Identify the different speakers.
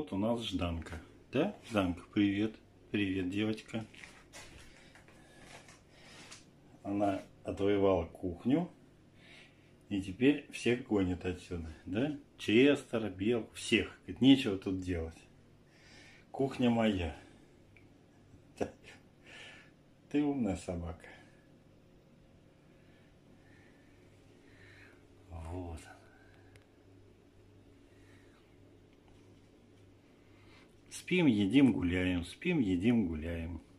Speaker 1: вот у нас Жданка. Да, Жданка, привет. Привет, девочка. Она отвоевала кухню. И теперь всех гонит отсюда. Да? Честера, Белку, всех. Говорит, нечего тут делать. Кухня моя. Ты умная собака. Вот. Спим, едим, гуляем. Спим, едим, гуляем.